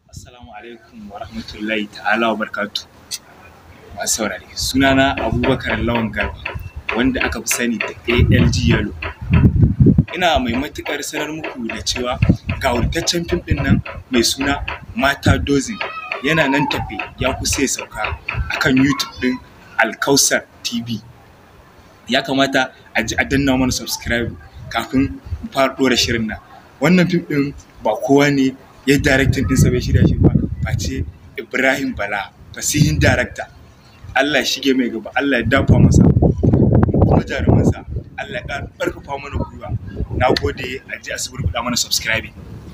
Assalamu alaikum wa rahmatullahi ta'ala wa barkatu. Masu saurare, sunana Abubakar Lawan Garba, wanda aka fi sani da ALG Yellow. Ina mai matuƙar sanar muku da cewa ga wurtaccen fim ɗin nan mai suna Mata Dozin yana nan tafe ya kusa ya sauka akan YouTube ɗin Alkausar TV. Ya kamata a ji a danna mana subscribe kafin mu fara ɗora shirin nan. Wannan fim ɗin ba kowa ne ya directing ɗinsa bai shirya shi ba face Ibrahim Bala, fasihin director. Allah shige mai gaba, Allah ya dafa masa kuma jarumansa, Allah ya ƙarfafa mana gwiwa. Na gode, a ji a suburbuɗa mana subscribing.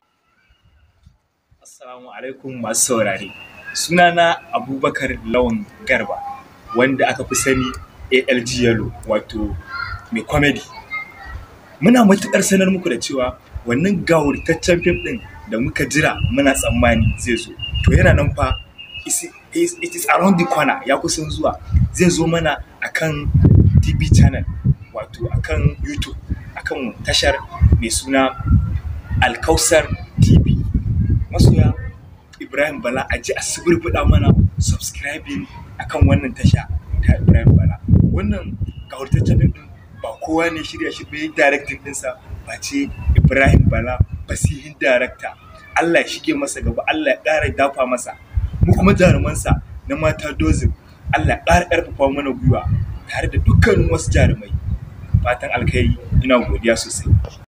Assalamu alaikum masu saurare. Sunana Abubakar Lawan Garba, wanda aka fi sani ALG Yellow, wato mai comedy. Muna matuƙar sanar muku da cewa wannan gawurtaccen fim ɗin da muka jira muna tsammani zai zo, to yana nan fa, it is around the corner, ya kusan zuwa. Zai zo mana akan TV channel, wato akan YouTube, akan tashar mai suna Alkausar TV. Masoya Ibrahim Bala, a ji a suburbuɗa mana subscribing akan wannan tasha ta Ibrahim Bala. Wannan gawurtaccen fim ɗin ba kowa ne shirya shi bai directing ɗinsa face Ibrahim Bala, fasihin director. Allah ya shige masa gaba, Allah ya ƙara dafa masa. Mu kuma jarumansa na Mata Dozin, Allah ya ƙara ƙarfafa mana gwiwa tare da dukkanin wasu jarumai. Fatan alkhairi, ina godiya sosai.